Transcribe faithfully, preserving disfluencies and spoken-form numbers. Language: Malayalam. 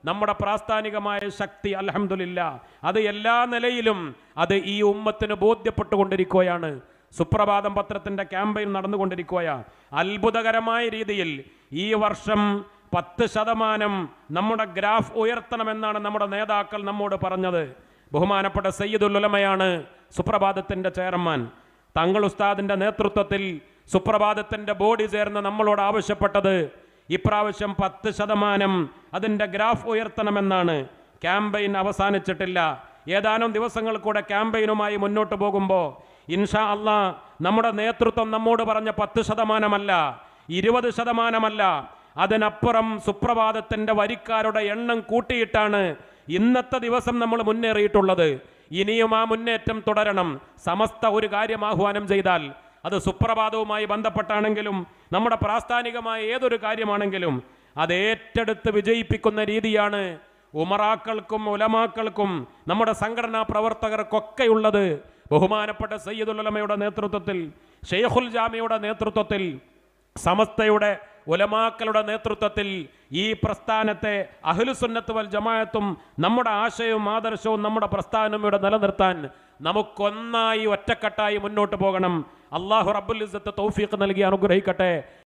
നമ്മുടെ പ്രാസ്ഥാനികമായ ശക്തി അൽഹംദുലില്ലാ അത് എല്ലാ നിലയിലും അത് ഈ ഉമ്മത്തിന് ബോധ്യപ്പെട്ടുകൊണ്ടിരിക്കുകയാണ്. സുപ്രഭാതം പത്രത്തിൻ്റെ ക്യാമ്പയിൻ നടന്നുകൊണ്ടിരിക്കുകയാണ്. അത്ഭുതകരമായ രീതിയിൽ ഈ വർഷം പത്ത് ശതമാനം നമ്മുടെ ഗ്രാഫ് ഉയർത്തണമെന്നാണ് നമ്മുടെ നേതാക്കൾ നമ്മോട് പറഞ്ഞത്. ബഹുമാനപ്പെട്ട സയ്യിദുൽ ഉലമയാണ് സുപ്രഭാതത്തിൻ്റെ ചെയർമാൻ. തങ്ങൾ ഉസ്താദിൻ്റെ നേതൃത്വത്തിൽ സുപ്രഭാതത്തിൻ്റെ ബോഡി ചേർന്ന് നമ്മളോട് ആവശ്യപ്പെട്ടത് ഇപ്രാവശ്യം പത്ത് ശതമാനം അതിൻ്റെ ഗ്രാഫ് ഉയർത്തണമെന്നാണ്. ക്യാമ്പയിൻ അവസാനിച്ചിട്ടില്ല. ഏതാനും ദിവസങ്ങൾ കൂടെ ക്യാമ്പയിനുമായി മുന്നോട്ട് പോകുമ്പോൾ ഇൻഷാ അള്ളാ നമ്മുടെ നേതൃത്വം നമ്മോട് പറഞ്ഞ പത്ത് ശതമാനമല്ല, ഇരുപത് ശതമാനമല്ല, അതിനപ്പുറം സുപ്രഭാതത്തിൻ്റെ വരിക്കാരുടെ എണ്ണം കൂട്ടിയിട്ടാണ് ഇന്നത്തെ ദിവസം നമ്മൾ മുന്നേറിയിട്ടുള്ളത്. ഇനിയും ആ മുന്നേറ്റം തുടരണം. സമസ്ത ഒരു കാര്യം ആഹ്വാനം ചെയ്താൽ അത് സുപ്രഭാതവുമായി ബന്ധപ്പെട്ടാണെങ്കിലും നമ്മുടെ പ്രാസ്ഥാനികമായ ഏതൊരു കാര്യമാണെങ്കിലും അത് ഏറ്റെടുത്ത് വിജയിപ്പിക്കുന്ന രീതിയാണ് ഉമറാക്കൾക്കും ഉലമാക്കൾക്കും നമ്മുടെ സംഘടനാ പ്രവർത്തകർക്കൊക്കെയുള്ളത്. ബഹുമാനപ്പെട്ട സയ്യിദുൽ ഉലമയുടെ നേതൃത്വത്തിൽ, ഷെയ്ഖുൽ ജാമിയുടെ നേതൃത്വത്തിൽ, സമസ്തയുടെ ഉലമാക്കളുടെ നേതൃത്വത്തിൽ ഈ പ്രസ്ഥാനത്തെ അഹ്ലുസുന്നത്ത് വൽ ജമാഅത്തും നമ്മുടെ ആശയവും ആദർശവും നമ്മുടെ പ്രസ്ഥാനവും ഇവിടെ നിലനിർത്താൻ നമുക്കൊന്നായി ഒറ്റക്കെട്ടായി മുന്നോട്ട് പോകണം. അല്ലാഹു റബ്ബുൽ ഇസ്സത്ത് തൗഫീഖ് നൽകി അനുഗ്രഹിക്കട്ടെ.